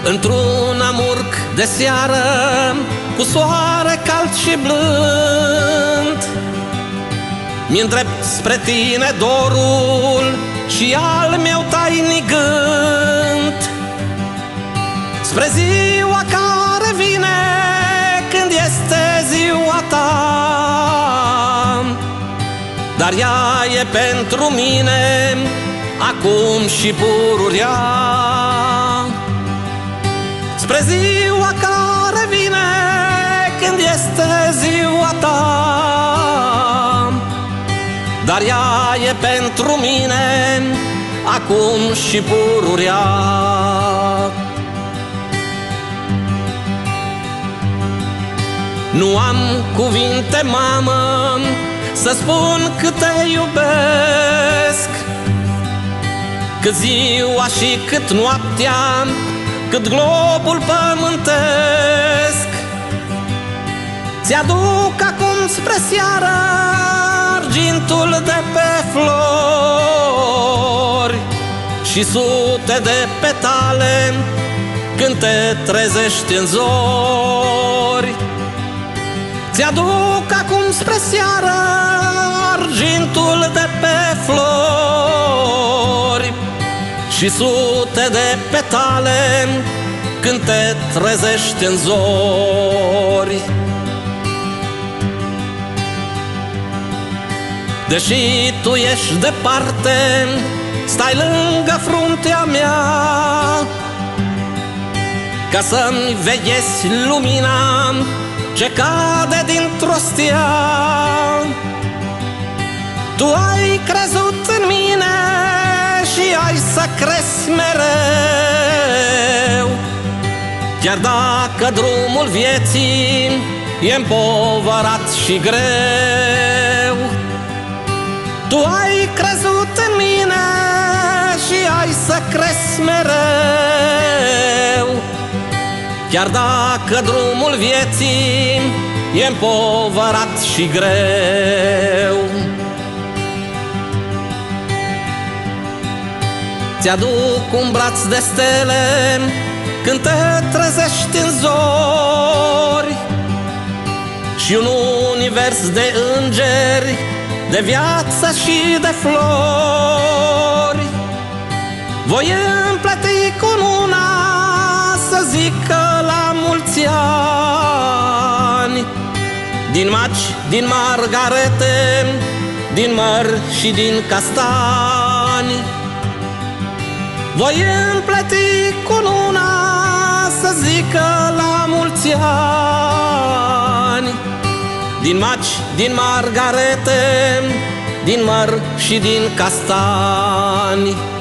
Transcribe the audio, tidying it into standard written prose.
Într-un amurg de seară, cu soare cald și blând, mi-ndrept spre tine dorul și al meu tainic gând, spre ziua care vine, când este ziua ta. Dar ea e pentru mine acum și pururea. Spre ziua care vine, când este ziua ta. Dar ea e pentru mine acum și pururea. Nu am cuvinte, mamă, să spun cât te iubesc, cât ziua și cât noaptea, cât globul pământesc. Ți-aduc acum spre seară argintul de pe flori și sute de petale când te trezești în zori. Ți-aduc acum spre seară argintul de pe flori și sute de petale când te trezești în zori. Deși tu ești departe, stai lângă fruntea mea, ca să-mi veghezi lumina ce cade dintr-o stea. Tu ai crezut în mine și ai să crezi mereu, chiar dacă drumul vieții e împovărat și greu. Tu ai crezut în mine și ai să crezi mereu, chiar dacă drumul vieții e împovărat și greu. Ți-aduc un braț de stele când te trezești în zori și un univers de îngeri, de viață și de flori. Voi împleti cununa să zică la mulți ani, din maci, din margarete, din măr și din castani. Voi împleti cununa să zică la mulți ani, din maci, din margarete, din măr și din castani.